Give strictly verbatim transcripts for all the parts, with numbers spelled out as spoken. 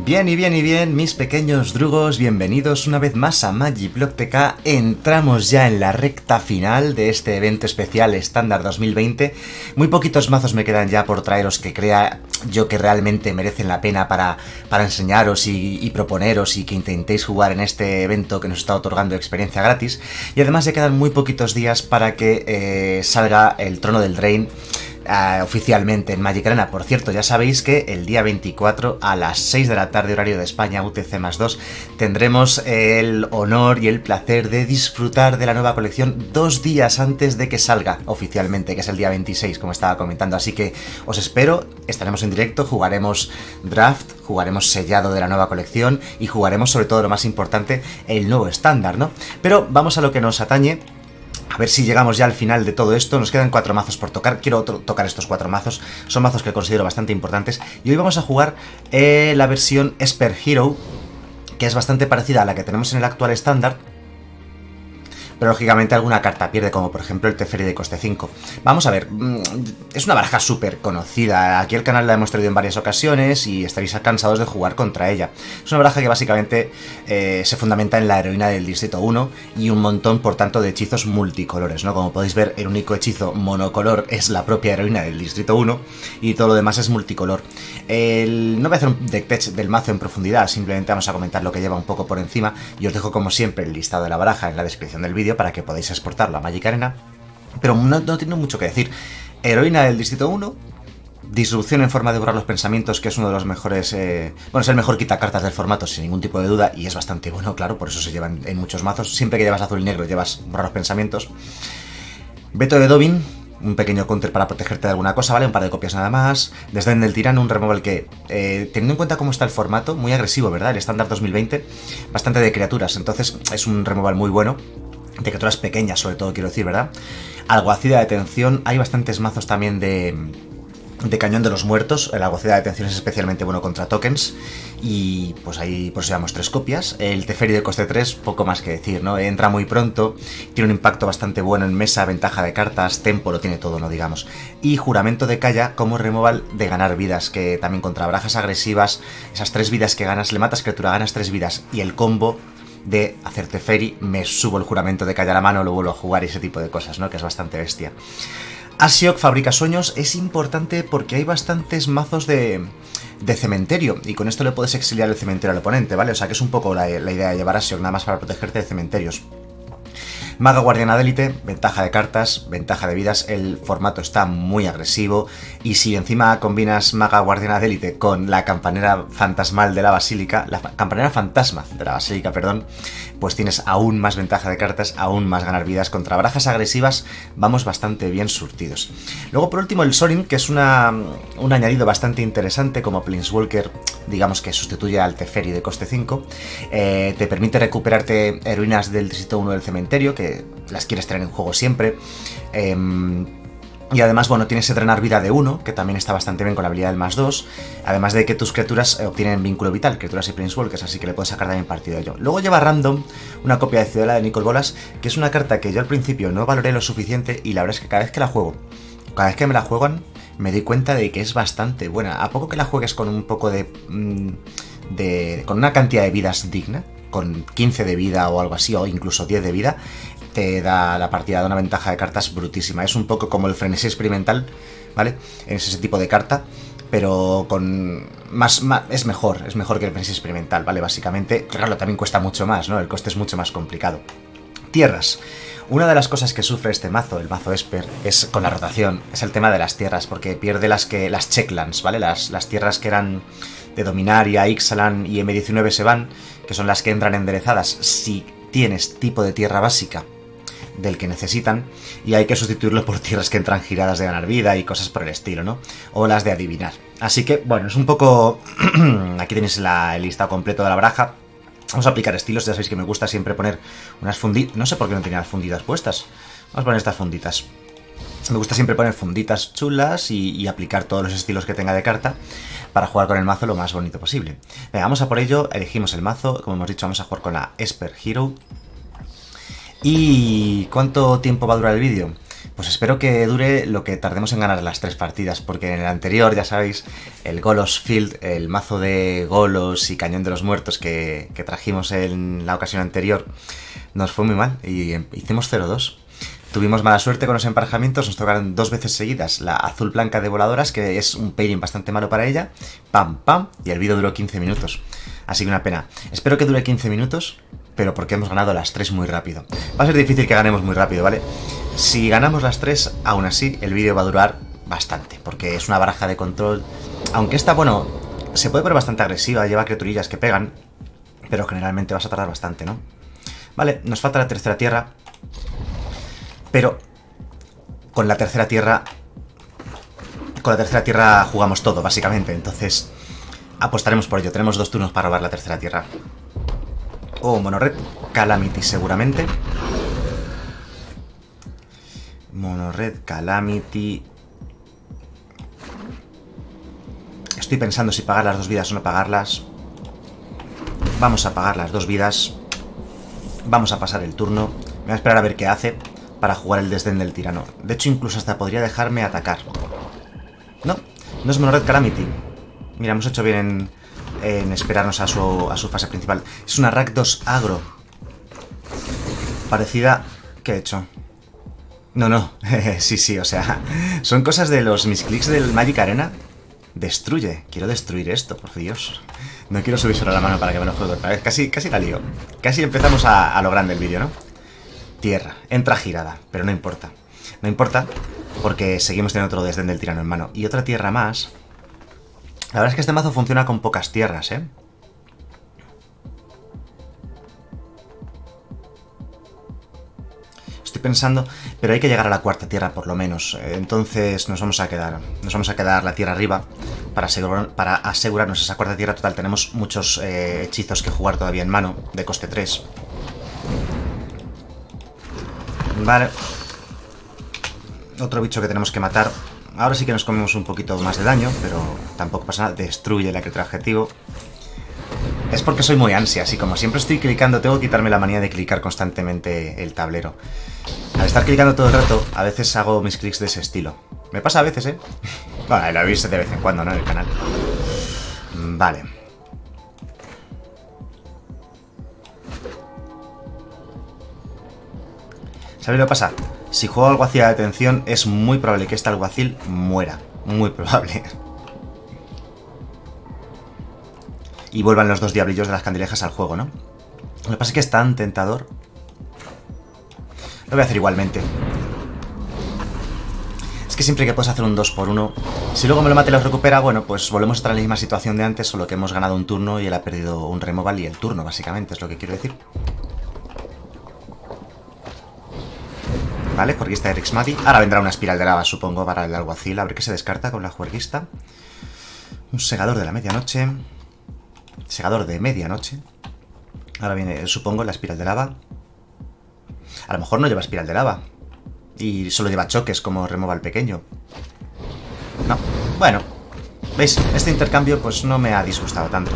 Bien y bien y bien, mis pequeños drugos, bienvenidos una vez más a Magiblock T K. Entramos ya en la recta final de este evento especial estándar dos mil veinte. Muy poquitos mazos me quedan ya por traeros que crea yo que realmente merecen la pena para, para enseñaros y, y proponeros y que intentéis jugar en este evento que nos está otorgando experiencia gratis. Y además ya quedan muy poquitos días para que eh, salga el Trono del Drain Uh, oficialmente en Magic Arena. Por cierto, ya sabéis que el día veinticuatro a las seis de la tarde horario de España, U T C más dos, tendremos el honor y el placer de disfrutar de la nueva colección dos días antes de que salga oficialmente, que es el día veintiséis, como estaba comentando. Así que os espero, estaremos en directo, jugaremos draft, jugaremos sellado de la nueva colección y jugaremos sobre todo, lo más importante, el nuevo estándar, ¿no? Pero vamos a lo que nos atañe. A ver si llegamos ya al final de todo esto. Nos quedan cuatro mazos por tocar. Quiero to tocar estos cuatro mazos. Son mazos que considero bastante importantes. Y hoy vamos a jugar eh, la versión Esper Hero, que es bastante parecida a la que tenemos en el actual estándar. Pero lógicamente alguna carta pierde, como por ejemplo el Teferi de coste cinco. Vamos a ver, es una baraja súper conocida. Aquí el canal la hemos traído en varias ocasiones y estaréis cansados de jugar contra ella. Es una baraja que básicamente eh, se fundamenta en la heroína del Distrito uno y un montón, por tanto, de hechizos multicolores, ¿no? Como podéis ver, el único hechizo monocolor es la propia heroína del Distrito uno y todo lo demás es multicolor. El... No voy a hacer un deck tech del mazo en profundidad, simplemente vamos a comentar lo que lleva un poco por encima y os dejo como siempre el listado de la baraja en la descripción del vídeo para que podáis exportarlo a Magic Arena, pero no, no tiene mucho que decir. Heroína del Distrito uno, disrupción en forma de borrar los pensamientos, que es uno de los mejores, eh, bueno, es el mejor quitacartas del formato sin ningún tipo de duda y es bastante bueno, claro, por eso se lleva en, en muchos mazos. Siempre que llevas azul y negro llevas borrar los pensamientos. Veto de Dobin, un pequeño counter para protegerte de alguna cosa, ¿vale? Un par de copias nada más. Desdén del Tirano, un removal que, eh, teniendo en cuenta cómo está el formato, muy agresivo, ¿verdad? El estándar dos mil veinte, bastante de criaturas, entonces es un removal muy bueno. De criaturas pequeñas, sobre todo, quiero decir, ¿verdad? Alguacida de Detención. Hay bastantes mazos también de, de Cañón de los Muertos. El Alguacida de Detención es especialmente bueno contra tokens. Y pues ahí pues llevamos tres copias. El Teferi de coste tres, poco más que decir, ¿no? Entra muy pronto, tiene un impacto bastante bueno en mesa, ventaja de cartas, tempo, lo tiene todo, ¿no? Digamos. Y Juramento de Calla como removal de ganar vidas, que también contra barajas agresivas, esas tres vidas que ganas, le matas criatura, ganas tres vidas. Y el combo de hacer Teferi, me subo el Juramento de Calla a la mano, lo vuelvo a jugar y ese tipo de cosas, ¿no? Que es bastante bestia. Ashiok fabrica sueños, es importante porque hay bastantes mazos de, de cementerio y con esto le puedes exiliar el cementerio al oponente, ¿vale? O sea que es un poco la, la idea de llevar Ashiok nada más para protegerte de cementerios. Maga Guardiana de Élite, ventaja de cartas, ventaja de vidas, el formato está muy agresivo y si encima combinas Maga Guardiana de Élite con la Campanera Fantasmal de la Basílica, la Campanera Fantasma de la Basílica, perdón, pues tienes aún más ventaja de cartas, aún más ganar vidas. Contra barajas agresivas vamos bastante bien surtidos. Luego por último el Sorin, que es una, un añadido bastante interesante como Planeswalker, digamos que sustituye al Teferi de coste cinco, eh, te permite recuperarte heroínas del Distrito uno del cementerio, que las quieres tener en juego siempre. Eh, y además, bueno, tienes que drenar vida de uno, que también está bastante bien con la habilidad del más dos. Además de que tus criaturas obtienen vínculo vital, criaturas y Planeswalkers, así que le puedes sacar también partido de ello. Luego lleva random una copia de Ciudadela de Nicol Bolas, que es una carta que yo al principio no valoré lo suficiente y la verdad es que cada vez que la juego, cada vez que me la juegan, me doy cuenta de que es bastante buena. A poco que la juegues con un poco de... de con una cantidad de vidas digna, con quince de vida o algo así, o incluso diez de vida, te da la partida de una ventaja de cartas brutísima. Es un poco como el frenesí experimental, ¿vale? Es ese tipo de carta, pero con más, más es mejor, es mejor que el frenesí experimental, ¿vale? Básicamente, claro, también cuesta mucho más, ¿no? El coste es mucho más complicado. Tierras. Una de las cosas que sufre este mazo, el mazo Esper, es con la rotación, es el tema de las tierras, porque pierde las que las checklands, ¿vale? Las, las tierras que eran de Dominaria, Ixalan y M diecinueve se van, que son las que entran enderezadas si tienes tipo de tierra básica del que necesitan, y hay que sustituirlo por tierras que entran giradas de ganar vida y cosas por el estilo, ¿no? O las de adivinar. Así que, bueno, es un poco... Aquí tenéis la, el listado completo de la baraja. Vamos a aplicar estilos, ya sabéis que me gusta siempre poner unas funditas... No sé por qué no tenía las funditas puestas. Vamos a poner estas funditas. Me gusta siempre poner funditas chulas y, y aplicar todos los estilos que tenga de carta para jugar con el mazo lo más bonito posible. Venga, vamos a por ello, elegimos el mazo, como hemos dicho vamos a jugar con la Esper Hero. ¿Y cuánto tiempo va a durar el vídeo? Pues espero que dure lo que tardemos en ganar las tres partidas, porque en el anterior, ya sabéis, el Golos Field, el mazo de Golos y Cañón de los Muertos que, que trajimos en la ocasión anterior, nos fue muy mal y hicimos cero dos. Tuvimos mala suerte con los emparejamientos, nos tocaron dos veces seguidas la azul blanca de voladoras, que es un pairing bastante malo para ella, pam pam, y el vídeo duró quince minutos. Así que una pena. Espero que dure quince minutos, pero porque hemos ganado las tres muy rápido. Va a ser difícil que ganemos muy rápido, ¿vale? Si ganamos las tres, aún así, el vídeo va a durar bastante, porque es una baraja de control. Aunque esta, bueno, se puede poner bastante agresiva, lleva criaturillas que pegan, pero generalmente vas a tardar bastante, ¿no? Vale, nos falta la tercera tierra. Pero con la tercera tierra con la tercera tierra jugamos todo, básicamente. Entonces apostaremos por ello. Tenemos dos turnos para robar la tercera tierra. Oh, Mono-Red Calamity seguramente. Mono-Red Calamity. Estoy pensando si pagar las dos vidas o no pagarlas. Vamos a pagar las dos vidas. Vamos a pasar el turno. Me voy a esperar a ver qué hace para jugar el desdén del tirano. De hecho, incluso hasta podría dejarme atacar. No, no es Mono-Red Calamity. Mira, hemos hecho bien en, en esperarnos a su, a su fase principal. Es una Rakdos agro. Parecida... ¿Qué he hecho? No, no. Sí, sí, o sea... Son cosas de los misclicks del Magic Arena. Destruye. Quiero destruir esto, por Dios. No quiero subir sobre la mano para que me lo juegue otra vez. Casi, casi la lío. Casi empezamos a, a lo grande el vídeo, ¿no? Tierra. Entra girada, pero no importa. No importa porque seguimos teniendo otro desdén del tirano en mano. Y otra tierra más. La verdad es que este mazo funciona con pocas tierras, ¿eh? Estoy pensando... Pero hay que llegar a la cuarta tierra por lo menos. Entonces nos vamos a quedar... Nos vamos a quedar la tierra arriba para, asegurar, para asegurarnos esa cuarta tierra. Total, tenemos muchos eh, hechizos que jugar todavía en mano. De coste tres. Vale. Otro bicho que tenemos que matar. Ahora sí que nos comemos un poquito más de daño, pero tampoco pasa nada. Destruye la criatura objetivo. Es porque soy muy ansias y como siempre estoy clicando, tengo que quitarme la manía de clicar constantemente el tablero. Al estar clicando todo el rato, a veces hago mis clics de ese estilo. Me pasa a veces, ¿eh? Bueno, lo veis de vez en cuando, ¿no? En el canal. Vale. ¿Sabéis lo que pasa? Si juego alguacil a detención, es muy probable que este alguacil muera. Muy probable. Y vuelvan los dos diablillos de las candilejas al juego, ¿no? Lo que pasa es que es tan tentador. Lo voy a hacer igualmente. Es que siempre que puedes hacer un dos por uno... Si luego me lo mate y lo recupera, bueno, pues volvemos a estar en la misma situación de antes, solo que hemos ganado un turno y él ha perdido un removal y el turno, básicamente, es lo que quiero decir. Vale, juerguista de Rixmadi. Ahora vendrá una espiral de lava, supongo, para el alguacil. A ver qué se descarta con la juerguista. Un segador de la medianoche. Segador de medianoche. Ahora viene, supongo, la espiral de lava. A lo mejor no lleva espiral de lava. Y solo lleva choques como removal pequeño. No. Bueno. ¿Veis? Este intercambio pues no me ha disgustado tanto.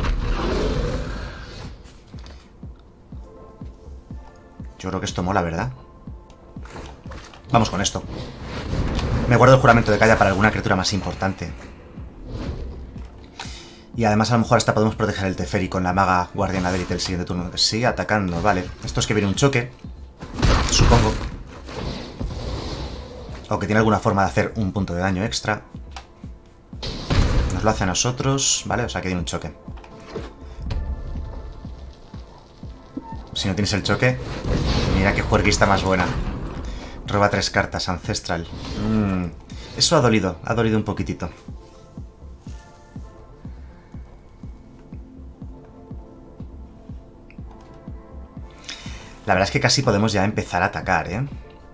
Yo creo que esto mola, ¿verdad? Vamos con esto. Me guardo el juramento de Kaya para alguna criatura más importante. Y además a lo mejor hasta podemos proteger el Teferi con la maga guardiana de élite el siguiente turno. Sigue atacando, vale. Esto es que viene un choque, supongo. O que tiene alguna forma de hacer un punto de daño extra. Nos lo hace a nosotros, vale, o sea que tiene un choque. Si no tienes el choque, mira qué juerguista más buena. Roba tres cartas, Ancestral. Mm, eso ha dolido, ha dolido un poquitito. La verdad es que casi podemos ya empezar a atacar, ¿eh?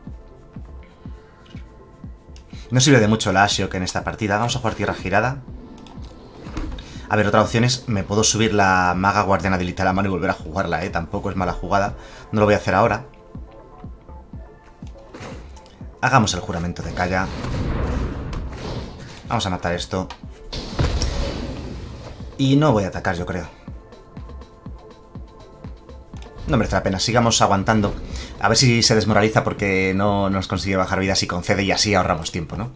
No sirve de mucho la Ashiok en esta partida. Vamos a jugar tierra girada. A ver, otra opción es... Me puedo subir la maga guardiana de élite a la mano y volver a jugarla, ¿eh? Tampoco es mala jugada. No lo voy a hacer ahora. Hagamos el juramento de Kaya. Vamos a matar esto. Y no voy a atacar, yo creo. No merece la pena, sigamos aguantando. A ver si se desmoraliza porque no nos consigue bajar vidas y concede y así ahorramos tiempo, ¿no?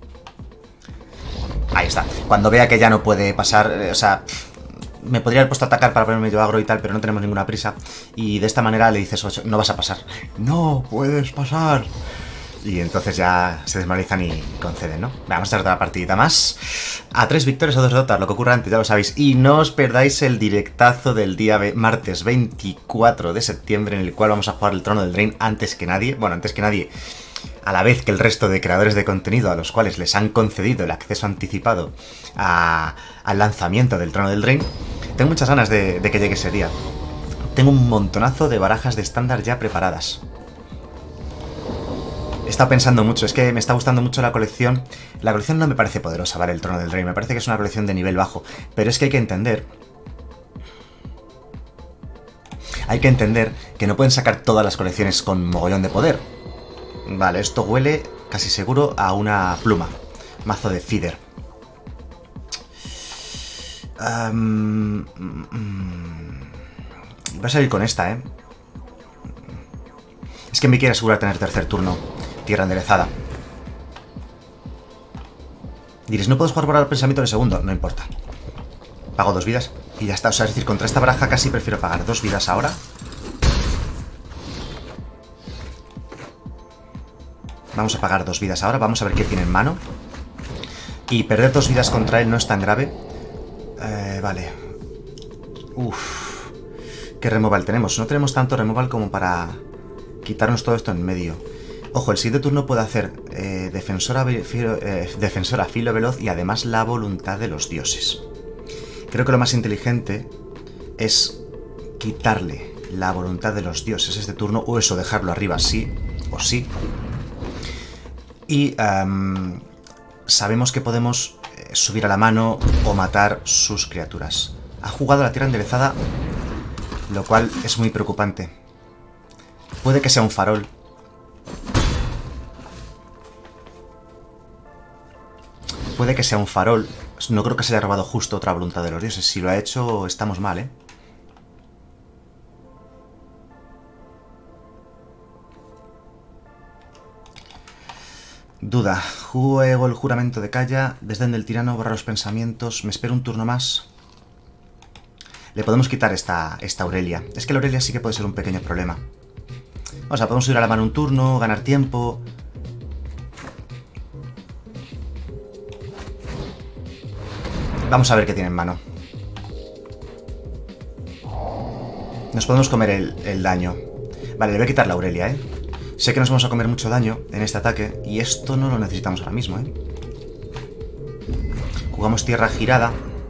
Ahí está. Cuando vea que ya no puede pasar, eh, o sea... Me podría haber puesto a atacar para ponerme yo agro y tal, pero no tenemos ninguna prisa. Y de esta manera le dices, no vas a pasar. No puedes pasar. Y entonces ya se desmoralizan y conceden, ¿no? Vamos a hacer otra partidita más. A tres victorias o dos derrotas, lo que ocurra antes, ya lo sabéis. Y no os perdáis el directazo del día martes veinticuatro de septiembre, en el cual vamos a jugar el Trono del Drain antes que nadie. Bueno, antes que nadie, a la vez que el resto de creadores de contenido a los cuales les han concedido el acceso anticipado a, al lanzamiento del Trono del Drain. Tengo muchas ganas de, de que llegue ese día. Tengo un montonazo de barajas de estándar ya preparadas. He estado pensando mucho, es que me está gustando mucho la colección. La colección no me parece poderosa, ¿vale? El Trono del Rey, me parece que es una colección de nivel bajo. Pero es que hay que entender... Hay que entender que no pueden sacar todas las colecciones con mogollón de poder. Vale, esto huele casi seguro a una pluma. Mazo de feeder. Um, um, voy a salir con esta, ¿eh? Es que me quiere asegurar tener tercer turno. Tierra enderezada. Diréis, ¿no puedes jugar por el pensamiento de segundo? No importa. Pago dos vidas y ya está. O sea, es decir, contra esta baraja casi prefiero pagar dos vidas ahora. Vamos a pagar dos vidas ahora. Vamos a ver qué tiene en mano. Y perder dos vidas contra él no es tan grave. Eh, vale. Uff. ¿Qué removal tenemos? No tenemos tanto removal como para quitarnos todo esto en medio. Ojo, el siguiente turno puede hacer eh, defensora, filo, eh, defensora filo veloz y además la voluntad de los dioses. Creo que lo más inteligente es quitarle la voluntad de los dioses este turno, o eso, dejarlo arriba sí o sí. Y um, sabemos que podemos subir a la mano o matar sus criaturas. Ha jugado la tierra enderezada, lo cual es muy preocupante. Puede que sea un farol. Puede que sea un farol. No creo que se haya robado justo otra voluntad de los dioses. Si lo ha hecho, estamos mal, ¿eh? Duda. Juego el juramento de Calla. Desdén del tirano, borra los pensamientos. Me espero un turno más. Le podemos quitar esta, esta Aurelia. Es que la Aurelia sí que puede ser un pequeño problema. O sea, podemos subir a la mano un turno, ganar tiempo. Vamos a ver qué tiene en mano. Nos podemos comer el, el daño. Vale, le voy a quitar la Aurelia, ¿eh? Sé que nos vamos a comer mucho daño en este ataque y esto no lo necesitamos ahora mismo, ¿eh? Jugamos tierra girada.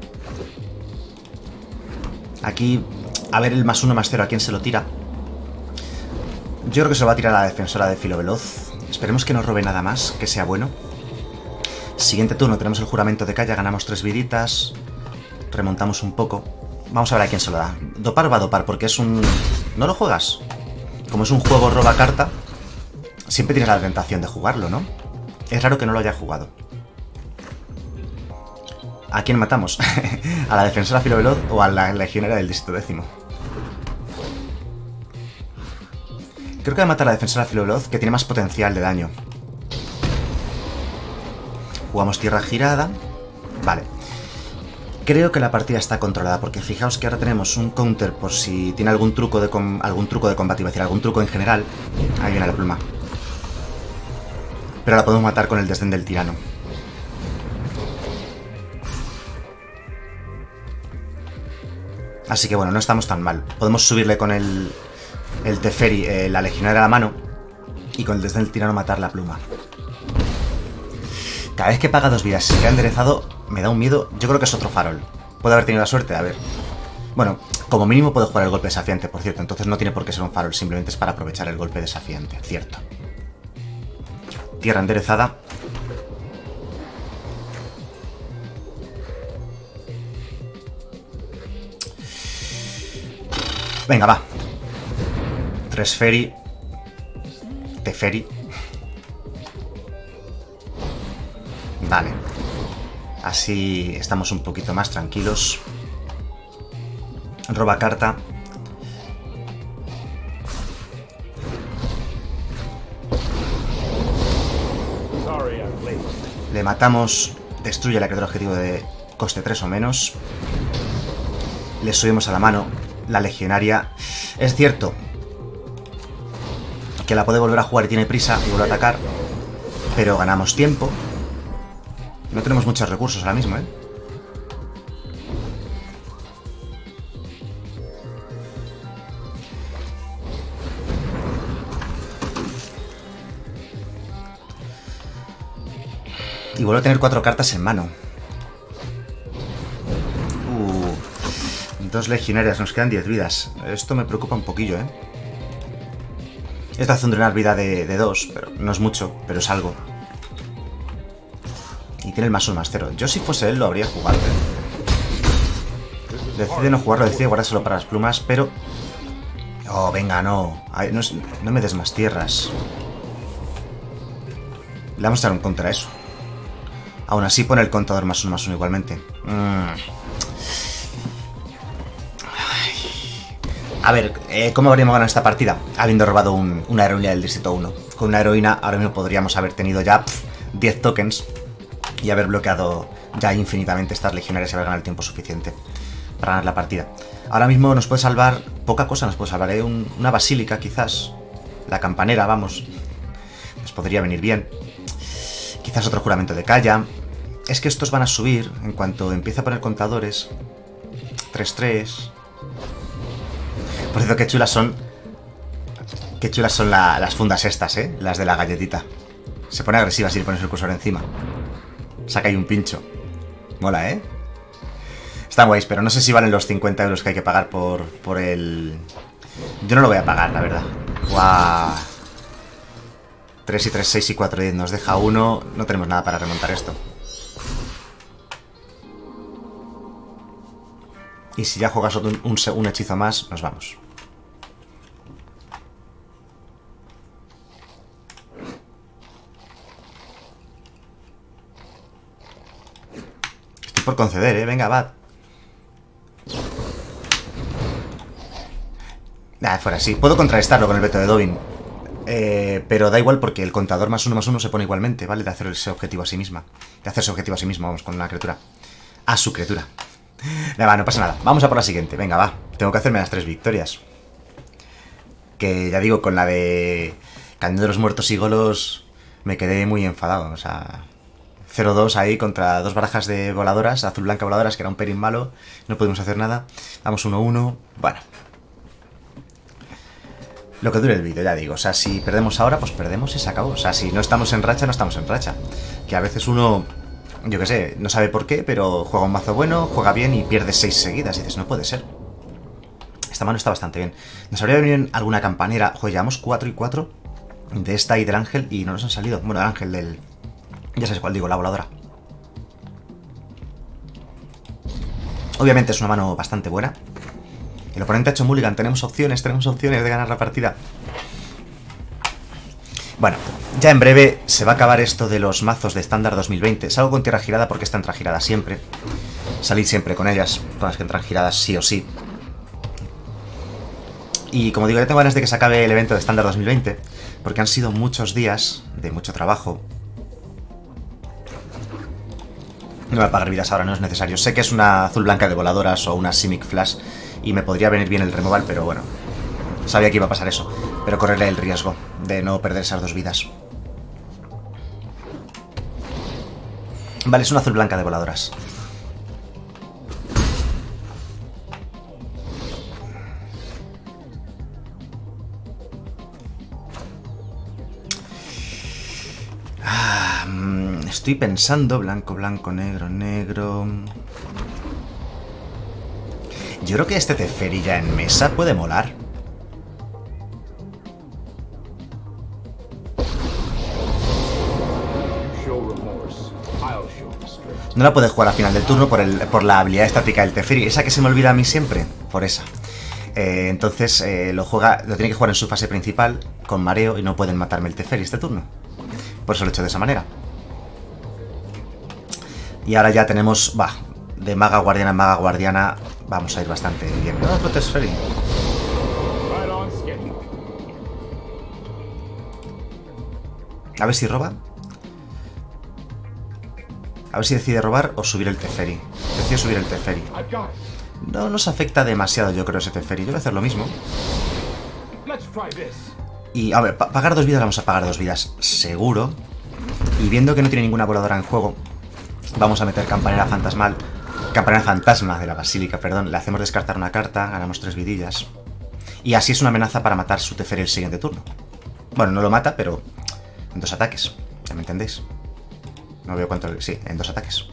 Aquí, a ver el más uno más cero, ¿a quién se lo tira? Yo creo que se lo va a tirar a la defensora de filo veloz. Esperemos que no robe nada más, que sea bueno. Siguiente turno tenemos el juramento de Calla, ganamos tres viditas. Remontamos un poco. Vamos a ver a quién se lo da. Dopar va a dopar porque es un... ¿No lo juegas? Como es un juego roba carta, siempre tienes la tentación de jugarlo, ¿no? Es raro que no lo haya jugado. ¿A quién matamos? ¿A la defensora filo veloz o a la legionera del distrito décimo? Creo que voy a matar a la defensora filo veloz, que tiene más potencial de daño. Jugamos tierra girada. Vale. Creo que la partida está controlada, porque fijaos que ahora tenemos un counter por si tiene algún truco de com algún truco de combate, iba a decir, algún truco en general. Ahí viene la pluma. Pero la podemos matar con el desdén del tirano. Así que bueno, no estamos tan mal. Podemos subirle con el, el Teferi, eh, la legionera a la mano, y con el desdén del tirano matar la pluma. Cada vez que paga dos vidas y se queda enderezado, me da un miedo. Yo creo que es otro farol. Puede haber tenido la suerte, a ver. Bueno, como mínimo puede jugar el golpe desafiante, por cierto. Entonces no tiene por qué ser un farol, simplemente es para aprovechar el golpe desafiante, cierto. Tierra enderezada. Venga, va. Tres Feri. Teferi. Vale. Así estamos un poquito más tranquilos. Roba carta. Le matamos. Destruye la criatura objetivo de coste tres o menos. Le subimos a la mano la legionaria. Es cierto que la puede volver a jugar y tiene prisa y vuelve a atacar, pero ganamos tiempo. No tenemos muchos recursos ahora mismo, ¿eh? Y vuelvo a tener cuatro cartas en mano. Uh, dos legionarias, nos quedan diez vidas. Esto me preocupa un poquillo, ¿eh? Esto hace un drenar vida de, de dos, pero no es mucho, pero es algo. Y tiene el más uno más cero. Yo si fuese él lo habría jugado, ¿eh? Decide no jugarlo, decide guardárselo para las plumas, pero... Oh, venga, no. Ay, no, es... no me des más tierras. Le vamos a dar un contra a eso. Aún así pone el contador más uno más uno igualmente. Mm. A ver, eh, ¿cómo habríamos ganado esta partida? Habiendo robado un, una heroína del distrito uno. Con una heroína ahora mismo podríamos haber tenido ya pff, diez tokens y haber bloqueado ya infinitamente estas legionarias y haber ganado el tiempo suficiente para ganar la partida. Ahora mismo nos puede salvar poca cosa, nos puede salvar ¿eh? un, una basílica quizás. La campanera, vamos. Nos podría venir bien. Quizás otro juramento de Calla. Es que estos van a subir en cuanto empiece a poner contadores. tres tres. Por cierto, qué chulas son. Qué chulas son la, las fundas estas, ¿eh? Las de la galletita. Se pone agresiva si le pones el cursor encima. Saca ahí un pincho. Mola, ¿eh? Están guays, pero no sé si valen los cincuenta euros que hay que pagar por, por el... Yo no lo voy a pagar, la verdad. Guau. tres y tres, seis y cuatro, diez. Nos deja uno. No tenemos nada para remontar esto. Y si ya juegas un, un, un hechizo más, nos vamos. Estoy por conceder, ¿eh? Venga, va. Nada, fuera así. Puedo contrarrestarlo con el veto de Dovin. Eh, pero da igual porque el contador más uno más uno se pone igualmente, ¿vale? De hacer ese objetivo a sí misma. De hacerse objetivo a sí mismo, vamos, con una criatura. A su criatura. Nada, va, no pasa nada. Vamos a por la siguiente. Venga, va. Tengo que hacerme las tres victorias. Que ya digo, con la de Cañón de los Muertos y Golos me quedé muy enfadado. O sea, cero dos ahí contra dos barajas de voladoras, azul-blanca voladoras, que era un pelín malo. No pudimos hacer nada. Vamos uno uno. Bueno. Lo que dure el vídeo, ya digo. O sea, si perdemos ahora, pues perdemos y se acabó. O sea, si no estamos en racha, no estamos en racha. Que a veces uno... Yo qué sé, no sabe por qué, pero juega un mazo bueno, juega bien y pierde seis seguidas. Y dices, no puede ser. Esta mano está bastante bien. Nos habría venido bien alguna campanera. Joder, llevamos cuatro y cuatro de esta y del ángel y no nos han salido. Bueno, el ángel del... Ya sabes cuál digo, la voladora. Obviamente es una mano bastante buena. El oponente ha hecho mulligan. Tenemos opciones, tenemos opciones de ganar la partida. Bueno, ya en breve se va a acabar esto de los mazos de estándar dos mil veinte. Salgo con tierra girada porque está en tierra girada siempre. Salid siempre con ellas, con las que entran giradas sí o sí. Y como digo, ya tengo ganas de que se acabe el evento de estándar dos mil veinte, porque han sido muchos días de mucho trabajo. No voy a pagar vidas ahora, no es necesario. Sé que es una azul blanca de voladoras o una Simic Flash y me podría venir bien el removal, pero bueno, sabía que iba a pasar eso. Pero correré el riesgo de no perder esas dos vidas. Vale, es una azul blanca de voladoras. Ah, estoy pensando, blanco, blanco, negro, negro... Yo creo que este Teferi ya en mesa puede molar. No la puede jugar a final del turno por, el, por la habilidad estática del Teferi. Esa que se me olvida a mí siempre. Por esa. Eh, entonces eh, lo juega, lo tiene que jugar en su fase principal con mareo y no pueden matarme el Teferi este turno. Por eso lo he hecho de esa manera. Y ahora ya tenemos... Va, de maga guardiana en maga guardiana vamos a ir bastante bien. ¡Ah, otro Teferi! A ver si roba. A ver si decide robar o subir el Teferi. Decide subir el Teferi. No nos afecta demasiado, yo creo, ese Teferi. Yo voy a hacer lo mismo. Y, a ver, pa pagar dos vidas, vamos a pagar dos vidas, seguro. Y viendo que no tiene ninguna voladora en juego, vamos a meter campanera fantasmal. Campanera fantasma de la basílica, perdón. Le hacemos descartar una carta, ganamos tres vidillas. Y así es una amenaza para matar su Teferi el siguiente turno. Bueno, no lo mata, pero en dos ataques. ¿Ya me entendéis? No veo cuánto... Sí, en dos ataques.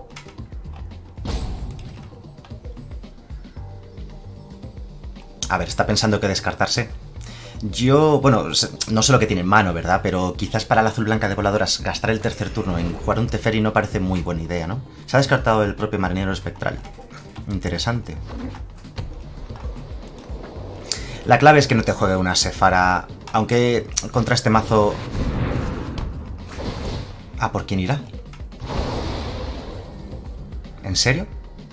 A ver, está pensando que descartarse. Yo, bueno, no sé lo que tiene en mano, ¿verdad? Pero quizás para la azul blanca de voladoras gastar el tercer turno en jugar un Teferi no parece muy buena idea, ¿no? Se ha descartado el propio marinero espectral. Interesante. La clave es que no te juegue una Sephara, aunque contra este mazo... ¿Ah, por quién irá? ¿En serio?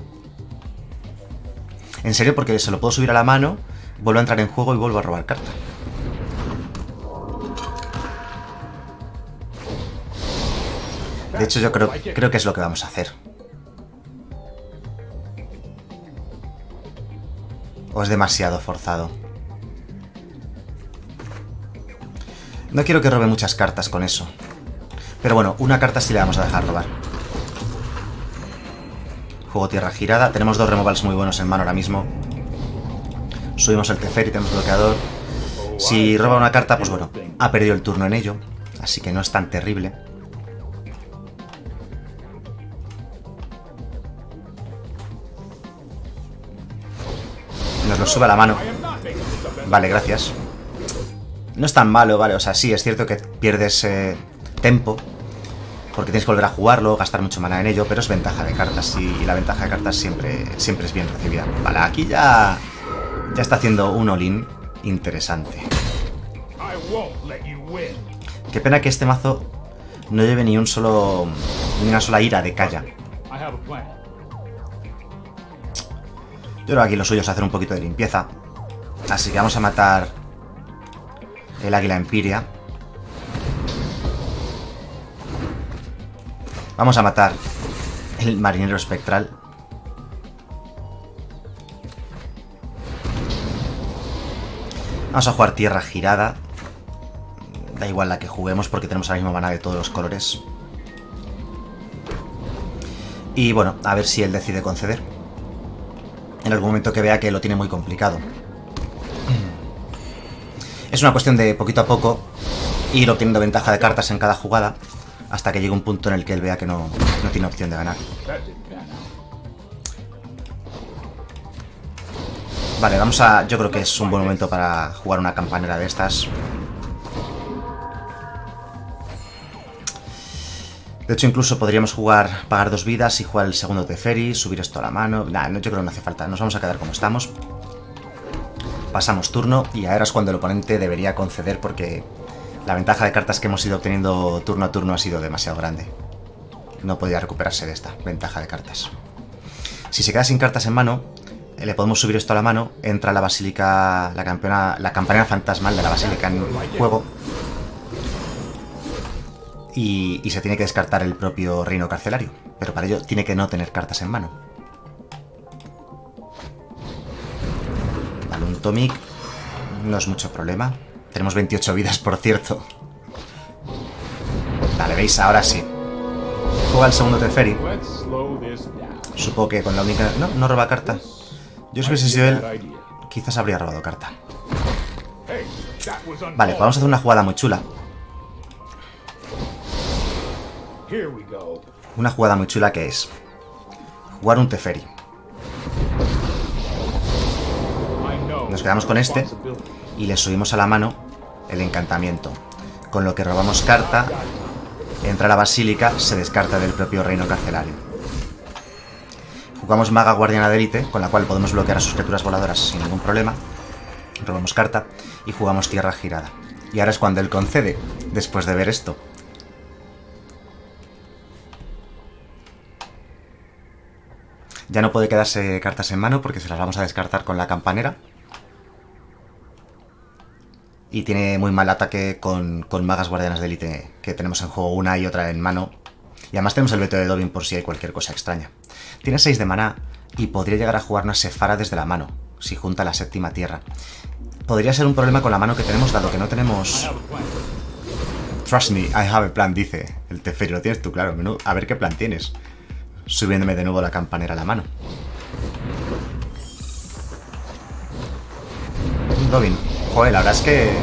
En serio, porque se lo puedo subir a la mano, vuelvo a entrar en juego y vuelvo a robar carta. De hecho, yo creo, creo que es lo que vamos a hacer. ¿O es demasiado forzado? No quiero que robe muchas cartas con eso. Pero bueno, una carta sí le vamos a dejar robar. Juego tierra girada. Tenemos dos removals muy buenos en mano ahora mismo. Subimos el Teferi, tenemos bloqueador. Si roba una carta, pues bueno, ha perdido el turno en ello. Así que no es tan terrible. Nos lo sube a la mano. Vale, gracias. No es tan malo, vale. O sea, sí, es cierto que pierdes eh, tempo. Porque tienes que volver a jugarlo, gastar mucho mana en ello. Pero es ventaja de cartas y la ventaja de cartas siempre, siempre es bien recibida. Vale, aquí ya, ya está haciendo un all-in interesante. Qué pena que este mazo no lleve ni un solo... ni una sola ira de Kaya. Yo creo que aquí lo suyo es hacer un poquito de limpieza. Así que vamos a matar el águila empiria. Vamos a matar el marinero espectral. Vamos a jugar tierra girada. Da igual la que juguemos porque tenemos ahora mismo mana de todos los colores. Y bueno, a ver si él decide conceder. En algún momento que vea que lo tiene muy complicado. Es una cuestión de poquito a poco ir obteniendo ventaja de cartas en cada jugada hasta que llegue un punto en el que él vea que no, no tiene opción de ganar. Vale, vamos a... Yo creo que es un buen momento para jugar una campanera de estas. De hecho, incluso podríamos jugar, pagar dos vidas y jugar el segundo Teferi, subir esto a la mano. Nah, yo creo que no hace falta. Nos vamos a quedar como estamos. Pasamos turno y ahora es cuando el oponente debería conceder porque la ventaja de cartas que hemos ido obteniendo turno a turno ha sido demasiado grande. No podía recuperarse de esta ventaja de cartas. Si se queda sin cartas en mano, le podemos subir esto a la mano. Entra la basílica, la campeona, la campanera fantasmal de la basílica en juego. Y, y se tiene que descartar el propio reino carcelario. Pero para ello tiene que no tener cartas en mano. Vale, un Tomic no es mucho problema. Tenemos veintiocho vidas, por cierto. Vale, veis, ahora sí. Juega el segundo Teferi. Supongo que con la única... No, no roba carta. Yo si hubiese sido él, quizás habría robado carta. Vale, pues vamos a hacer una jugada muy chula. Una jugada muy chula que es jugar un Teferi. Nos quedamos con este y le subimos a la mano el encantamiento. Con lo que robamos carta, entra la basílica, se descarta del propio reino carcelario. Jugamos maga guardiana de élite, con la cual podemos bloquear a sus criaturas voladoras sin ningún problema. Robamos carta y jugamos tierra girada. Y ahora es cuando él concede, después de ver esto. Ya no puede quedarse cartas en mano porque se las vamos a descartar con la campanera. Y tiene muy mal ataque con, con magas guardianas de élite, que tenemos en juego una y otra en mano. Y además tenemos el veto de Dobbin por si hay cualquier cosa extraña. Tiene seis de maná y podría llegar a jugar una Sephara desde la mano, si junta la séptima tierra. Podría ser un problema con la mano que tenemos, dado que no tenemos... Trust me, I have a plan, dice el Teferi. Lo tienes tú, claro. Menú. A ver qué plan tienes. Subiéndome de nuevo la campanera a la mano. Dobbin. Joder, la verdad es que...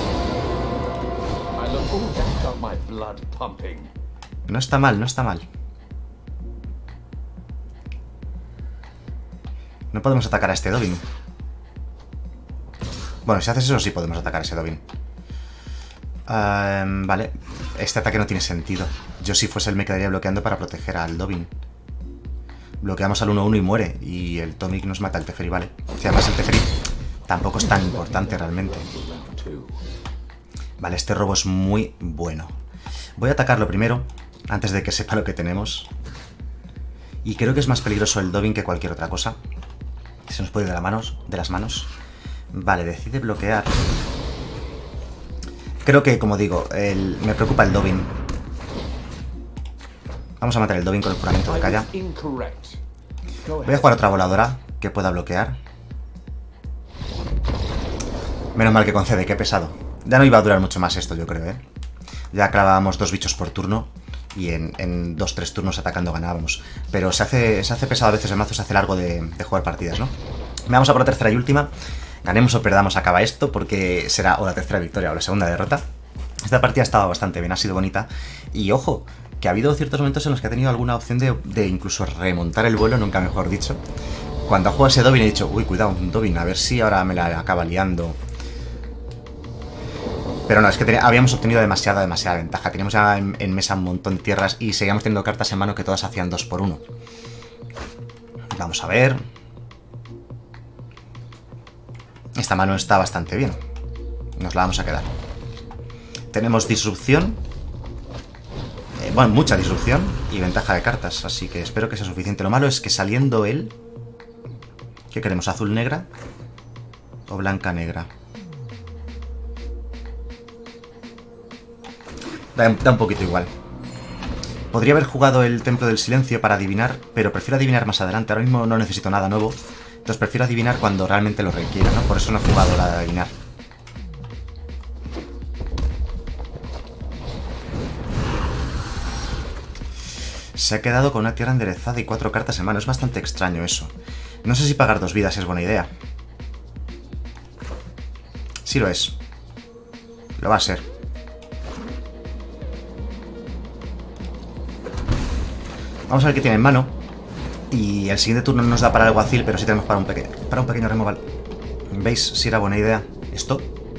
No está mal, no está mal. No podemos atacar a este Dobbin. Bueno, si haces eso sí podemos atacar a ese Dobbin. Um, vale, este ataque no tiene sentido. Yo si fuese él me quedaría bloqueando para proteger al Dobbin. Bloqueamos al uno uno y muere. Y el Tomic nos mata al Teferi, vale. Si además el Teferi tampoco es tan importante realmente. Vale, este robo es muy bueno. Voy a atacarlo primero, antes de que sepa lo que tenemos. Y creo que es más peligroso el Dobbin que cualquier otra cosa. Se nos puede ir de, la manos, de las manos. Vale, decide bloquear. Creo que, como digo, el, me preocupa el Dobbin. Vamos a matar el Dobbin con el juramento de Kaya. Voy a jugar otra voladora que pueda bloquear. Menos mal que concede, qué pesado. Ya no iba a durar mucho más esto, yo creo, ¿eh? Ya clavábamos dos bichos por turno y en, en dos tres turnos atacando ganábamos. Pero se hace, se hace pesado a veces el mazo, se hace largo de, de jugar partidas, ¿no? Vamos a por la tercera y última. Ganemos o perdamos, acaba esto, porque será o la tercera victoria o la segunda derrota. Esta partida ha estado bastante bien, ha sido bonita. Y ojo, que ha habido ciertos momentos en los que ha tenido alguna opción de, de incluso remontar el vuelo, nunca mejor dicho. Cuando ha jugado ese Dobbin he dicho, uy, cuidado, un Dobbin, a ver si ahora me la acaba liando. Pero no, es que habíamos obtenido demasiada, demasiada ventaja. Teníamos ya en, en mesa un montón de tierras y seguíamos teniendo cartas en mano que todas hacían dos por uno. Vamos a ver. Esta mano está bastante bien. Nos la vamos a quedar. Tenemos disrupción. Eh, bueno, mucha disrupción y ventaja de cartas, así que espero que sea suficiente. Lo malo es que saliendo él... ¿Qué queremos? ¿Azul-negra? ¿O blanca-negra? Da, da un poquito igual. Podría haber jugado el Templo del Silencio para adivinar, pero prefiero adivinar más adelante. Ahora mismo no necesito nada nuevo. Entonces prefiero adivinar cuando realmente lo requiera, ¿no? Por eso no he jugado la de adivinar. Se ha quedado con una tierra enderezada y cuatro cartas en mano. Es bastante extraño eso. No sé si pagar dos vidas es buena idea. Sí lo es. Lo va a ser. Vamos a ver qué tiene en mano. Y el siguiente turno no nos da para el alguacil, pero sí tenemos para un, peque para un pequeño removal. ¿Veis si era buena idea esto?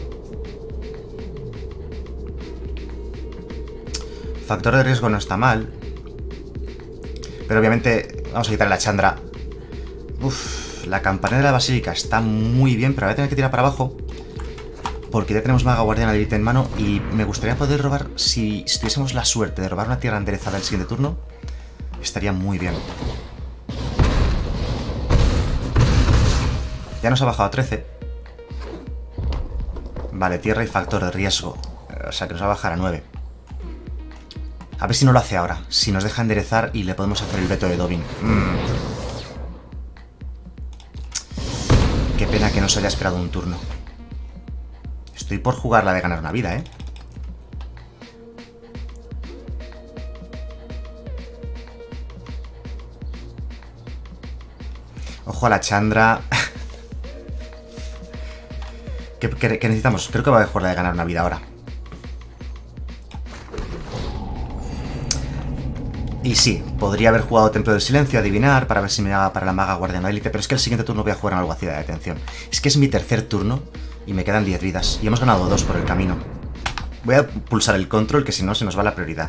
Factor de riesgo no está mal. Pero obviamente vamos a quitar la Chandra. Uf, la campanera de la basílica está muy bien, pero voy a tener que tirar para abajo. Porque ya tenemos Maga Guardiana de Élite en mano. Y me gustaría poder robar, si, si tuviésemos la suerte de robar una tierra enderezada el siguiente turno, estaría muy bien. Ya nos ha bajado a trece. Vale, tierra y factor de riesgo. O sea que nos va a bajar a nueve. A ver si no lo hace ahora. Si nos deja enderezar y le podemos hacer el veto de Dobbin. Mm. Qué pena que no se haya esperado un turno. Estoy por jugar la de ganar una vida, ¿eh? Ojo a la Chandra. ¿Qué, qué, ¿Qué necesitamos? Creo que va a jugar la de ganar una vida ahora. Y sí, podría haber jugado Templo del Silencio, adivinar, para ver si me daba para la Maga Guardiana de Élite, pero es que el siguiente turno voy a jugar en Alguacil de Detención. Es que es mi tercer turno y me quedan diez vidas. Y hemos ganado dos por el camino. Voy a pulsar el control, que si no se nos va la prioridad.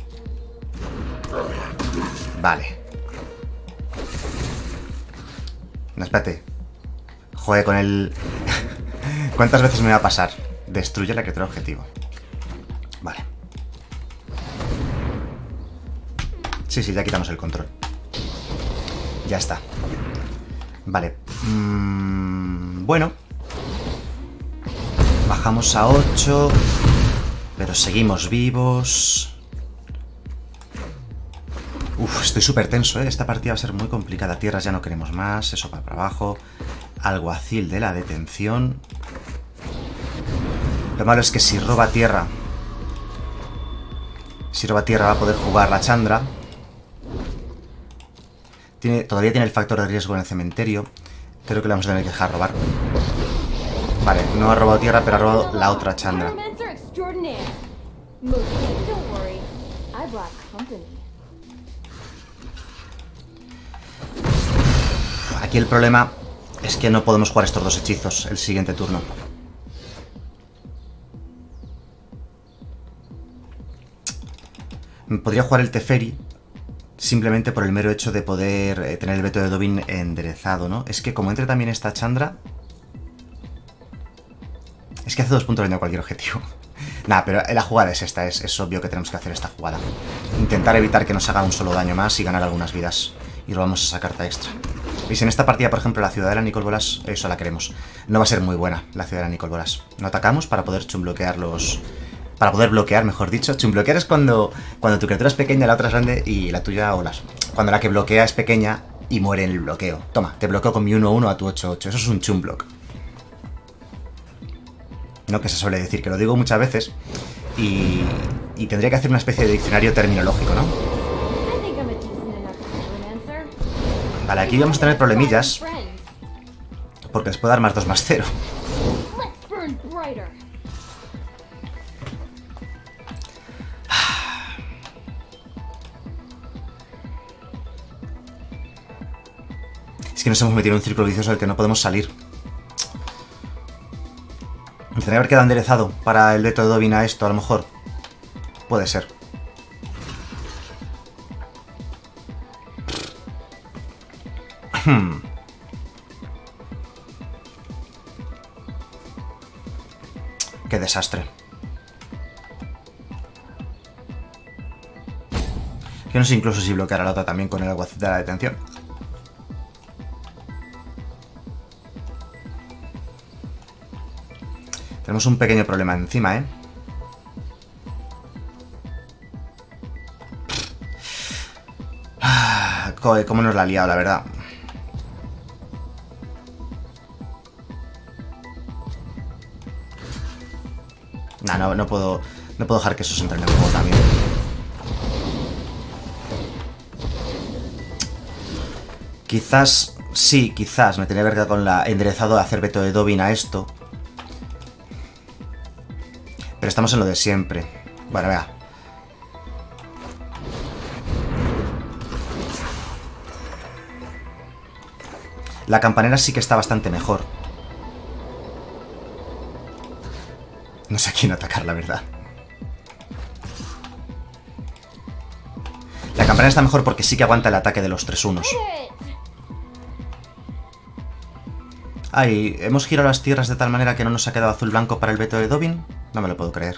Vale. No, espérate. Joder, con el... ¿Cuántas veces me va a pasar? Destruye la criatura objetivo. Vale. Sí, sí, ya quitamos el control. Ya está. Vale. Mm, bueno. Bajamos a ocho. Pero seguimos vivos. Uf, estoy súper tenso, ¿eh? Esta partida va a ser muy complicada. Tierras ya no queremos más. Eso para abajo. Alguacil de la detención. Lo malo es que si roba tierra... Si roba tierra va a poder jugar la Chandra. Tiene, todavía tiene el factor de riesgo en el cementerio. Creo que le vamos a tener que dejar robar. Vale, no ha robado tierra, pero ha robado la otra Chandra. Aquí el problema es que no podemos jugar estos dos hechizos el siguiente turno. Podría jugar el Teferi simplemente por el mero hecho de poder eh, tener el veto de Dovin enderezado, ¿no? Es que como entre también esta Chandra... Es que hace dos puntos daño a cualquier objetivo. Nada, pero la jugada es esta, es, es obvio que tenemos que hacer esta jugada. Intentar evitar que nos haga un solo daño más y ganar algunas vidas. Y robamos esa carta extra. ¿Veis? En esta partida, por ejemplo, la Ciudadela Nicol Bolas, eso la queremos. No va a ser muy buena, la Ciudadela Nicol Bolas. No atacamos para poder chumbloquear los... Para poder bloquear, mejor dicho. Chumbloquear es cuando, cuando tu criatura es pequeña, la otra es grande y la tuya olas. Cuando la que bloquea es pequeña y muere en el bloqueo. Toma, te bloqueo con mi uno uno a tu ocho ocho. Eso es un chumblock. No, que se suele decir, que lo digo muchas veces y, y tendría que hacer una especie de diccionario terminológico, ¿no? Vale, aquí vamos a tener problemillas porque les puedo dar más dos más cero. Es que nos hemos metido en un círculo vicioso del que no podemos salir. Tendría que haber quedado enderezado para el veto de Dovin a esto, a lo mejor. Puede ser. Hmm. Qué desastre. Yo no sé incluso si bloquear a la otra también con el alguacil de la detención. Tenemos un pequeño problema encima, ¿eh? Joder, cómo nos la ha liado, la verdad. Nah, no, no puedo... No puedo dejar que eso se entre en el juego también. Quizás... Sí, quizás me tenía que haber quedado con la enderezado de hacer veto de Dovin a esto. Pero estamos en lo de siempre. Bueno, vea. La campanera sí que está bastante mejor. No sé a quién atacar, la verdad. La campanera está mejor porque sí que aguanta el ataque de los tres unos. Ay, ¿hemos girado las tierras de tal manera que no nos ha quedado azul-blanco para el veto de Dovin? No me lo puedo creer.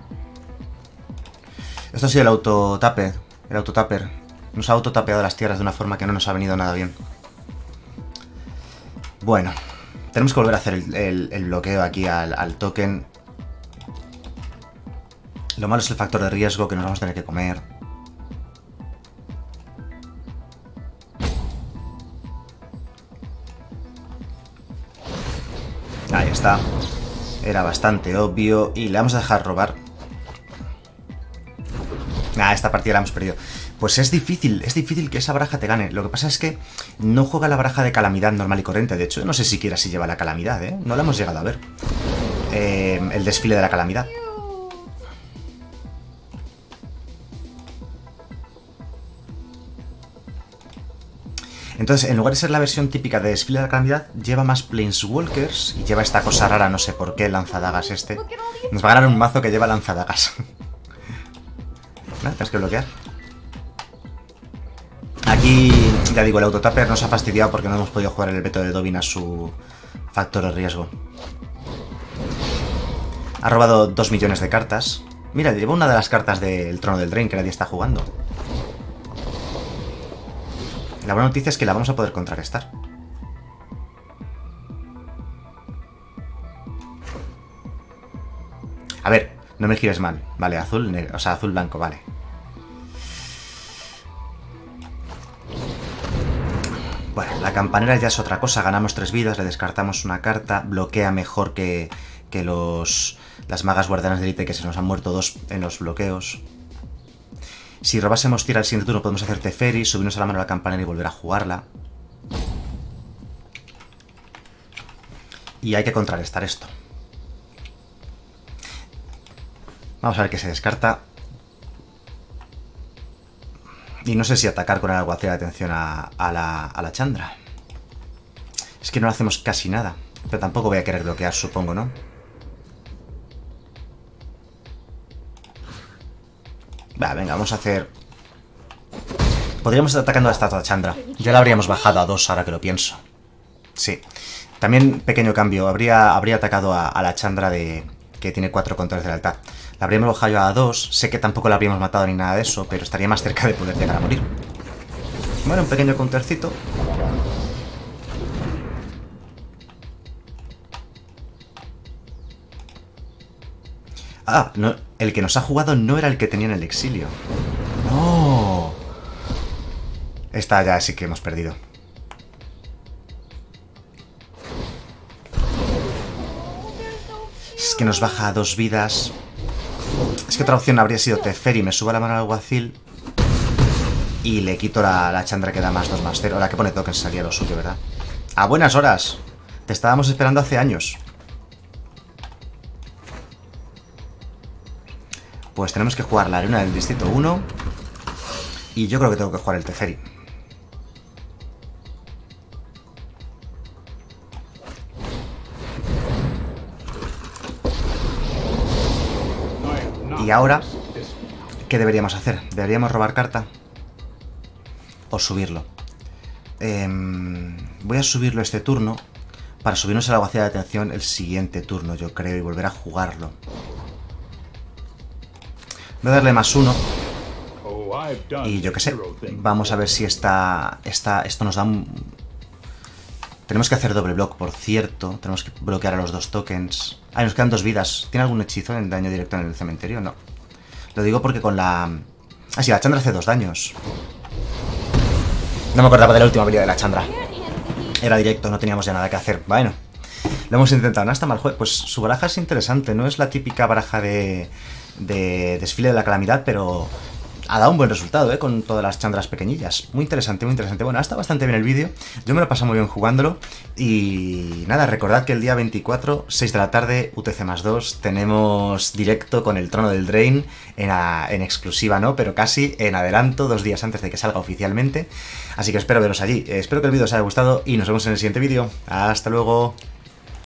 Esto ha sido el autotaper. El autotaper. Nos ha autotapeado las tierras de una forma que no nos ha venido nada bien. Bueno, tenemos que volver a hacer el, el, el bloqueo aquí al, al token. Lo malo es el factor de riesgo que nos vamos a tener que comer. Ahí está. Era bastante obvio. Y le vamos a dejar robar. Ah, esta partida la hemos perdido. Pues es difícil, es difícil que esa baraja te gane. Lo que pasa es que no juega la baraja de calamidad normal y corriente. De hecho, no sé siquiera si lleva la calamidad, ¿eh? No la hemos llegado a ver. Eh, el desfile de la calamidad. Entonces, en lugar de ser la versión típica de desfile de la calamidad, lleva más Planeswalkers y lleva esta cosa rara, no sé por qué, lanzadagas este. Nos va a ganar un mazo que lleva lanzadagas. ¿No? Tienes que bloquear. Aquí, ya digo, el autotapper nos ha fastidiado porque no hemos podido jugar el veto de Dovin a su factor de riesgo. Ha robado dos millones de cartas. Mira, lleva una de las cartas del Trono del Drain que nadie está jugando. La buena noticia es que la vamos a poder contrarrestar. A ver, no me gires mal. Vale, azul, negro, o sea, azul, blanco, vale. campanera ya es otra cosa, ganamos tres vidas, le descartamos una carta, bloquea mejor que, que los, las magas guardianas de élite, que se nos han muerto dos en los bloqueos. Si robásemos tira al siguiente turno podemos hacer Teferi, subirnos a la mano a la campanera y volver a jugarla. Y hay que contrarrestar esto. Vamos a ver qué se descarta. Y no sé si atacar con el alguacil de atención a, a, la, a la Chandra. Es que no le hacemos casi nada. Pero tampoco voy a querer bloquear, supongo, ¿no? Va, venga, vamos a hacer... Podríamos estar atacando a esta Chandra. Ya la habríamos bajado a dos ahora que lo pienso. Sí. También, pequeño cambio. Habría, habría atacado a, a la Chandra de... que tiene cuatro controles de lealtad. La habríamos bajado a dos. Sé que tampoco la habríamos matado ni nada de eso, pero estaría más cerca de poder llegar a morir. Bueno, un pequeño countercito. Ah, no, el que nos ha jugado no era el que tenía en el exilio. ¡No! Esta ya sí que hemos perdido. Es que nos baja a dos vidas. Es que otra opción habría sido Teferi, me subo a la mano al alguacil y le quito la, la Chandra que da más dos más cero. La que pone tokens sería lo suyo, ¿verdad? ¡A buenas horas! Te estábamos esperando hace años. Pues tenemos que jugar la arena del distrito uno. Y yo creo que tengo que jugar el Teferi. Y ahora, ¿qué deberíamos hacer? ¿Deberíamos robar carta? ¿O subirlo? Eh, voy a subirlo este turno para subirnos a la alguacil de atención el siguiente turno, yo creo, y volver a jugarlo. Voy a darle más uno. Y yo qué sé. Vamos a ver si esta, esta, esto nos da un... Tenemos que hacer doble block, por cierto. Tenemos que bloquear a los dos tokens. Ah, nos quedan dos vidas. ¿Tiene algún hechizo en daño directo en el cementerio? No. Lo digo porque con la... Ah, sí, la Chandra hace dos daños. No me acordaba de la última habilidad de la Chandra. Era directo, no teníamos ya nada que hacer. Bueno, lo hemos intentado. No está mal juego. Pues su baraja es interesante. No es la típica baraja de... de desfile de la calamidad, pero ha dado un buen resultado, ¿eh? Con todas las Chandras pequeñillas. Muy interesante, muy interesante. Bueno, ha estado bastante bien el vídeo. Yo me lo he pasado muy bien jugándolo. Y nada, recordad que el día veinticuatro, seis de la tarde, U T C más dos, tenemos directo con el Trono del Drain en, a, en exclusiva, ¿no? Pero casi en adelanto, dos días antes de que salga oficialmente. Así que espero veros allí. Eh, espero que el vídeo os haya gustado y nos vemos en el siguiente vídeo. Hasta luego.